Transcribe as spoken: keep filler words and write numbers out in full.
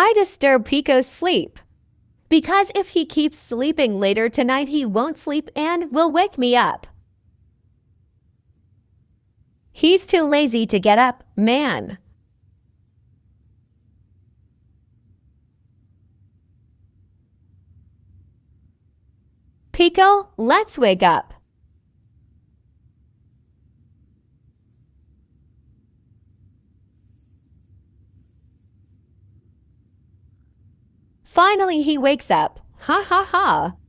I disturb Pico's sleep. Because if he keeps sleeping later tonight, he won't sleep and will wake me up. He's too lazy to get up, man. Pico, let's wake up. Finally, he wakes up. Ha ha ha.